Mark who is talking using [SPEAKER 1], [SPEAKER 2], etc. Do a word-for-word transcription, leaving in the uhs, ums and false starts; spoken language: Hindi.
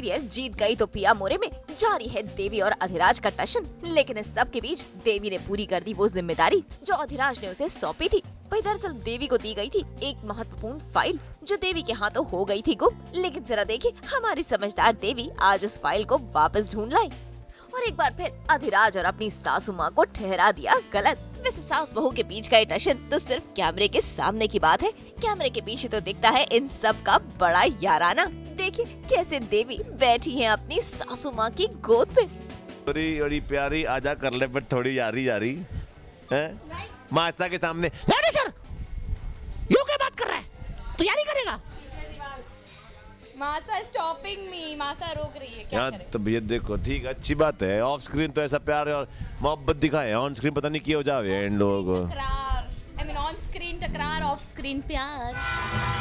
[SPEAKER 1] सीरियल जीत गई तो पिया मोरे में जारी है देवी और अधिराज का टशन। लेकिन इस सब के बीच देवी ने पूरी कर दी वो जिम्मेदारी जो अधिराज ने उसे सौंपी थी। भाई दरअसल देवी को दी गई थी एक महत्वपूर्ण फाइल जो देवी के हाथों हो गई थी गुम। लेकिन जरा देखिए हमारी समझदार देवी आज उस फाइल को वापस ढूंढ लाई और एक बार फिर अधिराज और अपनी सासू माँ को ठहरा दिया गलत। वैसे सास बहू के बीच का ये टशन तो सिर्फ कैमरे के सामने की बात है, कैमरे के पीछे तो दिखता है इन सब का बड़ा याराना। देखिए कैसे देवी बैठी है अपनी सासू माँ की गोद पे।
[SPEAKER 2] बड़ी बड़ी प्यारी आजा कर ले, पर थोड़ी यारी यारी है मासा के सामने।
[SPEAKER 3] सर यू क्या बात कर रहा है, तो यारी करेगा।
[SPEAKER 4] मासा स्टॉपिंग मी, मासा रोक रही है, क्या
[SPEAKER 2] यार
[SPEAKER 4] करें?
[SPEAKER 2] तो भैया देखो ठीक है, अच्छी बात है, ऑफ स्क्रीन तो ऐसा प्यार है और मोहब्बत दिखाए, ऑन स्क्रीन पता नहीं क्या हो जावे इन लोगों को।
[SPEAKER 4] टकरार, आई मीन ऑन स्क्रीन टकरार, ऑफ स्क्रीन प्यार।